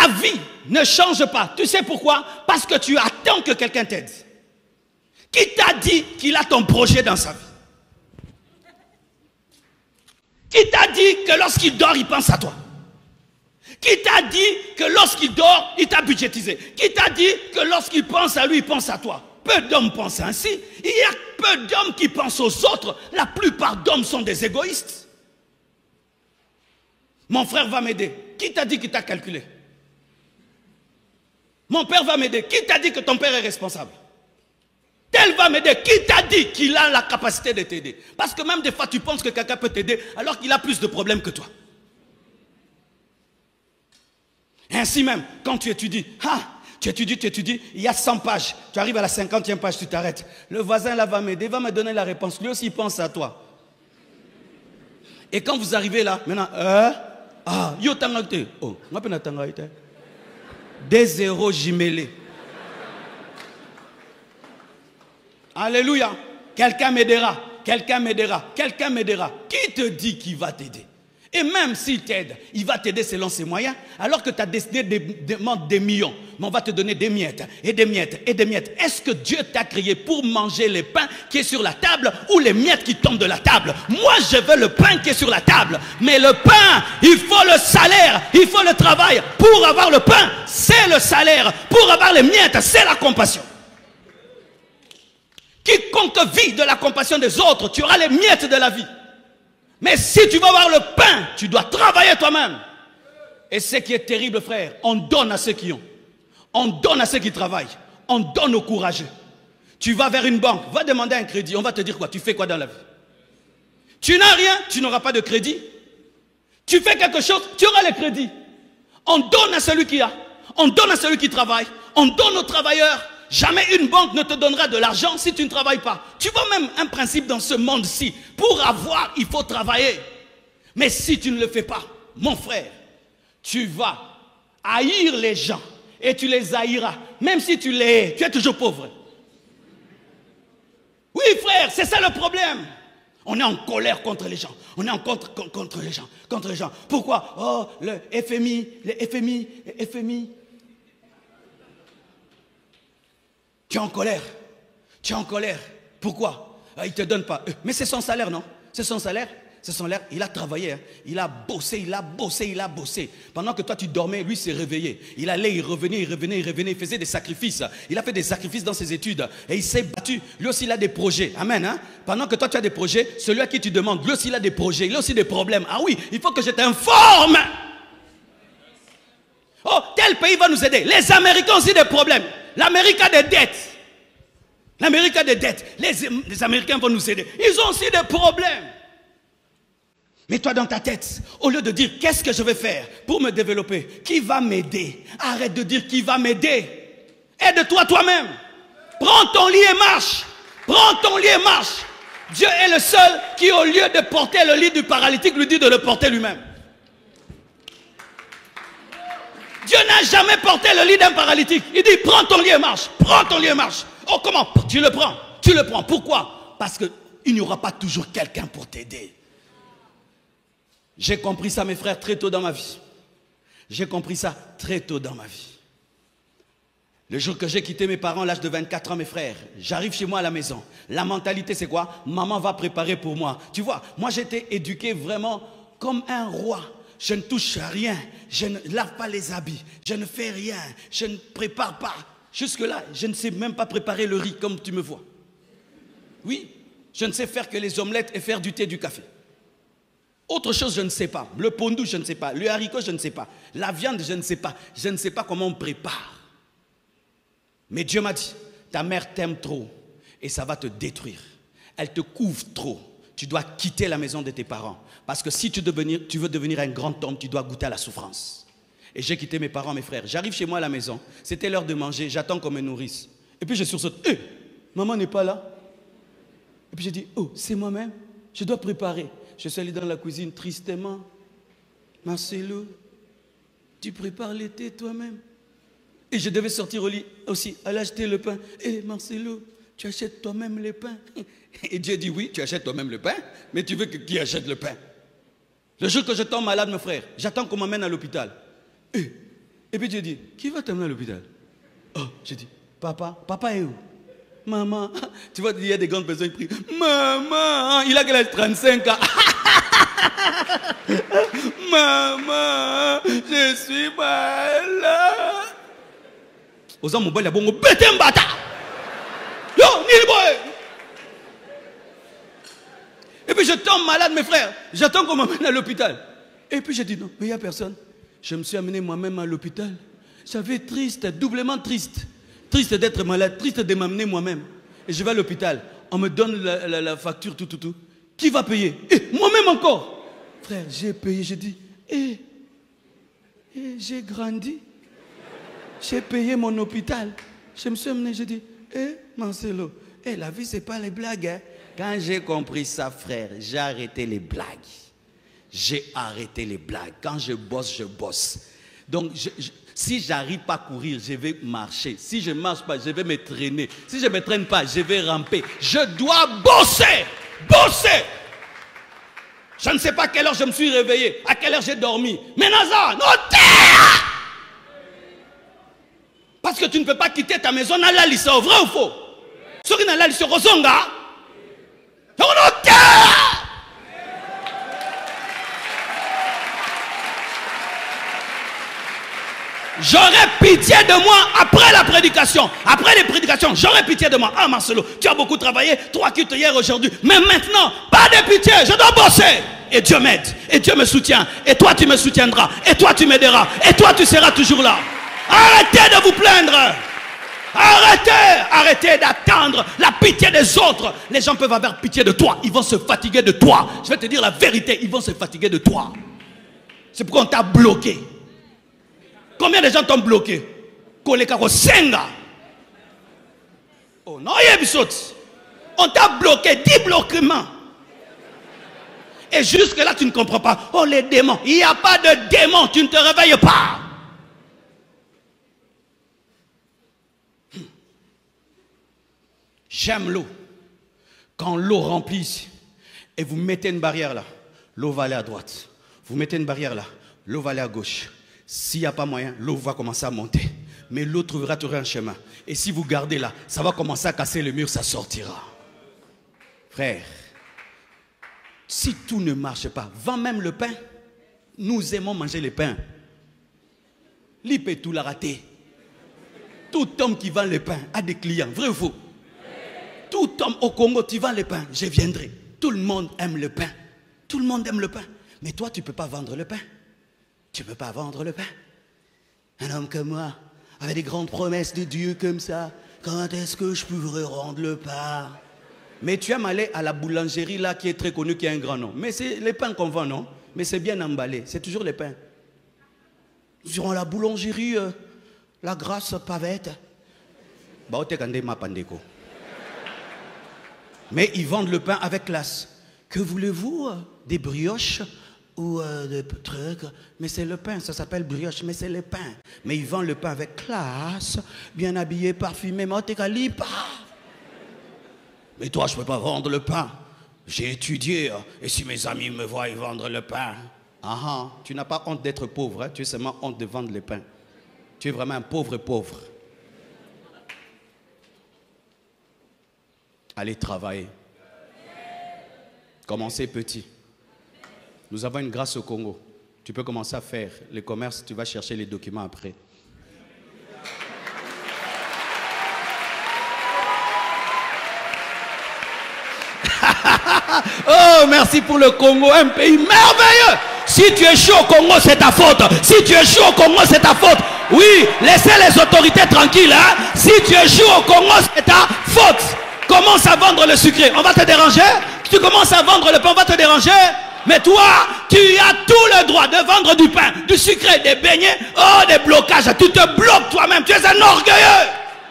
ta vie ne change pas. Tu sais pourquoi? Parce que tu attends que quelqu'un t'aide. Qui t'a dit qu'il a ton projet dans sa vie? Qui t'a dit que lorsqu'il dort, il pense à toi? Qui t'a dit que lorsqu'il dort, il t'a budgétisé? Qui t'a dit que lorsqu'il pense à lui, il pense à toi? Peu d'hommes pensent ainsi. Il y a peu d'hommes qui pensent aux autres. La plupart d'hommes sont des égoïstes. Mon frère va m'aider. Qui t'a dit qu'il t'a calculé? Mon père va m'aider. Qui t'a dit que ton père est responsable? Tel va m'aider. Qui t'a dit qu'il a la capacité de t'aider? Parce que même des fois, tu penses que quelqu'un peut t'aider alors qu'il a plus de problèmes que toi. Ainsi même, quand tu étudies, tu étudies, il y a 100 pages. Tu arrives à la 50e page, tu t'arrêtes. Le voisin là va m'aider, va me donner la réponse. Lui aussi, il pense à toi. Et quand vous arrivez là, maintenant, yo tangate. Oh, on appelle tangate. Des zéros jumelés. Alléluia. Quelqu'un m'aidera. Quelqu'un m'aidera. Quelqu'un m'aidera. Qui te dit qu'il va t'aider? Et même s'il t'aide, il va t'aider selon ses moyens, alors que ta destinée demande des millions. Mais on va te donner des miettes, et des miettes, et des miettes. Est-ce que Dieu t'a créé pour manger les pains qui est sur la table ou les miettes qui tombent de la table? Moi, je veux le pain qui est sur la table. Mais le pain, il faut le salaire, il faut le travail. Pour avoir le pain, c'est le salaire. Pour avoir les miettes, c'est la compassion. Quiconque vit de la compassion des autres, tu auras les miettes de la vie. Mais si tu veux avoir le pain, tu dois travailler toi-même. Et ce qui est terrible, frère, on donne à ceux qui ont. On donne à ceux qui travaillent. On donne aux courageux. Tu vas vers une banque, va demander un crédit. On va te dire quoi? Tu fais quoi dans la vie? Tu n'as rien, tu n'auras pas de crédit. Tu fais quelque chose, tu auras le crédit. On donne à celui qui a. On donne à celui qui travaille. On donne aux travailleurs. Jamais une banque ne te donnera de l'argent si tu ne travailles pas. Tu vois même un principe dans ce monde-ci. Pour avoir, il faut travailler. Mais si tu ne le fais pas, mon frère, tu vas haïr les gens et tu les haïras. Même si tu les hais, tu es toujours pauvre. Oui, frère, c'est ça le problème. On est en colère contre les gens. On est en contre les gens. Contre les gens. Pourquoi? Oh, le FMI, le FMI. Tu es en colère. Tu es en colère. Pourquoi? Il ne te donne pas. Mais c'est son salaire, non? C'est son salaire. C'est son salaire. Il a travaillé. Hein. Il a bossé, il a bossé, il a bossé. Pendant que toi tu dormais, lui s'est réveillé. Il allait, il revenait. Il faisait des sacrifices. Il a fait des sacrifices dans ses études. Et il s'est battu. Lui aussi, il a des projets. Amen. Hein? Pendant que toi tu as des projets, celui à qui tu demandes, lui aussi, il a des projets. Il a aussi des problèmes. Ah oui, il faut que je t'informe. Oh, tel pays va nous aider. Les Américains ont aussi des problèmes. L'Amérique a des dettes. L'Amérique a des dettes. Les Américains vont nous aider. Ils ont aussi des problèmes. Mais toi dans ta tête, au lieu de dire qu'est-ce que je vais faire pour me développer, qui va m'aider? Arrête de dire qui va m'aider. Aide-toi toi-même. Prends ton lit et marche. Prends ton lit et marche. Dieu est le seul qui, au lieu de porter le lit du paralytique, lui dit de le porter lui-même. Dieu n'a jamais porté le lit d'un paralytique. Il dit, prends ton lit et marche. Prends ton lit et marche. Oh, comment? Tu le prends. Tu le prends. Pourquoi? Parce qu'il n'y aura pas toujours quelqu'un pour t'aider. J'ai compris ça, mes frères, très tôt dans ma vie. J'ai compris ça très tôt dans ma vie. Le jour que j'ai quitté mes parents à l'âge de 24 ans, mes frères, j'arrive chez moi à la maison. La mentalité, c'est quoi? Maman va préparer pour moi. Tu vois, moi j'étais éduqué vraiment comme un roi. Je ne touche à rien, je ne lave pas les habits, je ne fais rien, je ne prépare pas. Jusque-là, je ne sais même pas préparer le riz comme tu me vois. Oui, je ne sais faire que les omelettes et faire du thé, du café. Autre chose, je ne sais pas. Le pondou, je ne sais pas. Le haricot, je ne sais pas. La viande, je ne sais pas. Je ne sais pas comment on prépare. Mais Dieu m'a dit, ta mère t'aime trop et ça va te détruire. Elle te couvre trop. Tu dois quitter la maison de tes parents. Parce que si tu veux devenir un grand homme, tu dois goûter à la souffrance. Et j'ai quitté mes parents, mes frères. J'arrive chez moi à la maison. C'était l'heure de manger. J'attends qu'on me nourrisse. Et puis je sursaute. Maman n'est pas là. Et puis j'ai dit, oh, c'est moi-même. Je dois préparer. Je suis allé dans la cuisine tristement. Marcelo, tu prépares le thé toi-même. Et je devais sortir au lit aussi, aller acheter le pain. Marcelo, tu achètes toi-même le pain. Et Dieu dit, oui, tu achètes toi-même le pain, mais tu veux que qui achète le pain? Le jour que je tombe malade, mon frère, j'attends qu'on m'amène à l'hôpital. Et puis Dieu dit, qui va t'amener à l'hôpital? Oh, j'ai dit, papa, papa est où? Maman, tu vois, il y a des grandes personnes qui crient, maman, il a quel âge? 35 ans. Maman, je suis malade. Aux hommes, mon boy, il a bon, bêté un bâtard. Yo, ni boy. Et puis je tombe malade, mes frères. J'attends qu'on m'amène à l'hôpital. Et puis j'ai dit, non, mais il n'y a personne. Je me suis amené moi-même à l'hôpital. J'avais triste, doublement triste. Triste d'être malade, triste de m'amener moi-même. Et je vais à l'hôpital. On me donne la facture, tout. Qui va payer? Et moi-même encore. Frère, j'ai payé, j'ai dit, j'ai grandi. J'ai payé mon hôpital. Je me suis amené, j'ai dit, Marcelo, la vie, c'est pas les blagues. Hein. Quand j'ai compris ça, frère, j'ai arrêté les blagues. J'ai arrêté les blagues. Quand je bosse. Donc, si je n'arrive pas à courir, je vais marcher. Si je ne marche pas, je vais me traîner. Si je ne me traîne pas, je vais ramper. Je dois bosser. Bosser. Je ne sais pas à quelle heure je me suis réveillé, à quelle heure j'ai dormi. Mais Naza, non, terre! Parce que tu ne peux pas quitter ta maison dans la liste, vrai ou faux? Ceux qui dans la liste, Rosonga, non, terre! J'aurais pitié de moi après la prédication. Après les prédications, j'aurais pitié de moi. Ah Marcelo, tu as beaucoup travaillé, 3 cultes hier, aujourd'hui. Mais maintenant, pas de pitié, je dois bosser. Et Dieu m'aide, et Dieu me soutient. Et toi tu me soutiendras, et toi tu m'aideras. Et toi tu seras toujours là. Arrêtez de vous plaindre. Arrêtez d'attendre la pitié des autres. Les gens peuvent avoir pitié de toi. Ils vont se fatiguer de toi. Je vais te dire la vérité, ils vont se fatiguer de toi. C'est pourquoi on t'a bloqué. Combien de gens t'ont bloqué? Oh non, on t'a bloqué 10 bloquements. Et jusque là tu ne comprends pas. Oh les démons, il n'y a pas de démons, tu ne te réveilles pas. J'aime l'eau. Quand l'eau remplit et vous mettez une barrière là, l'eau va aller à droite. Vous mettez une barrière là, l'eau va aller à gauche. S'il n'y a pas moyen, l'eau va commencer à monter. Mais l'eau trouvera toujours un chemin. Et si vous gardez là, ça va commencer à casser le mur, ça sortira. Frère, si tout ne marche pas, vends même le pain. Nous aimons manger le pain. L'IP tout l'a raté. Tout homme qui vend le pain a des clients, vrai ou faux? Tout homme au Congo, tu vends le pain, je viendrai. Tout le monde aime le pain. Tout le monde aime le pain. Mais toi, tu ne peux pas vendre le pain. Tu ne peux pas vendre le pain. Un homme comme moi, avec des grandes promesses de Dieu comme ça, quand est-ce que je pourrais rendre le pain? Mais tu aimes aller à la boulangerie là qui est très connue, qui a un grand nom. Mais c'est les pains qu'on vend, non? Mais c'est bien emballé, c'est toujours les pains. Sur la boulangerie, la Grâce Pavette. Mais ils vendent le pain avec classe. Que voulez-vous? Des brioches ou des trucs? Mais c'est le pain, ça s'appelle brioche, mais c'est le pain. Mais ils vendent le pain avec classe, bien habillé, parfumé. Mais toi, je ne peux pas vendre le pain. J'ai étudié, et si mes amis me voient vendre le pain, tu n'as pas honte d'être pauvre, hein? Tu as seulement honte de vendre le pain. Tu es vraiment un pauvre. Allez travailler. Commencez petit. Nous avons une grâce au Congo. Tu peux commencer à faire les commerces, tu vas chercher les documents après. Oh, merci pour le Congo, un pays merveilleux. Si tu es chaud au Congo, c'est ta faute. Si tu es chaud au Congo, c'est ta faute. Oui, laissez les autorités tranquilles. Hein? Si tu es chaud au Congo, c'est ta faute. Commence à vendre le sucré, on va te déranger. Tu commences à vendre le pain, on va te déranger. Mais toi, tu as tout le droit de vendre du pain, du sucré, des beignets. Oh, des blocages, tu te bloques toi-même. Tu es un orgueilleux.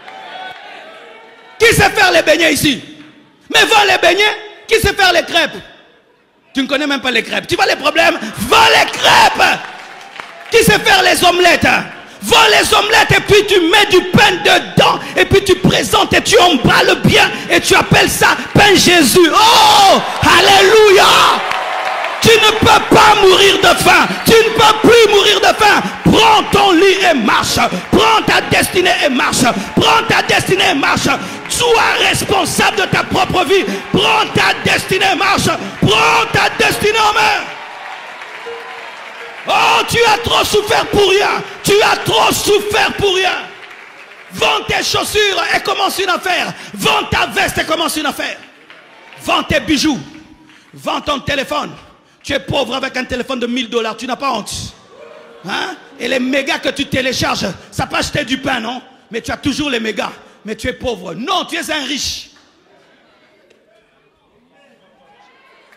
Qui sait faire les beignets ici? Mais vends les beignets. Qui sait faire les crêpes? Tu ne connais même pas les crêpes. Tu vois les problèmes? Vends les crêpes. Qui sait faire les omelettes? Vends les omelettes et puis tu mets du pain dedans. Et puis tu présentes et tu emballes bien. Et tu appelles ça pain Jésus. Oh! Alléluia! Tu ne peux pas mourir de faim. Tu ne peux plus mourir de faim. Prends ton lit et marche. Prends ta destinée et marche. Prends ta destinée et marche. Sois responsable de ta propre vie. Prends ta destinée et marche. Prends ta destinée en main. Oh, tu as trop souffert pour rien. Tu as trop souffert pour rien. Vends tes chaussures et commence une affaire. Vends ta veste et commence une affaire. Vends tes bijoux. Vends ton téléphone. Tu es pauvre avec un téléphone de 1000 $. Tu n'as pas honte. Hein? Et les mégas que tu télécharges, ça peut acheter du pain, non? Mais tu as toujours les mégas. Mais tu es pauvre. Non, tu es un riche.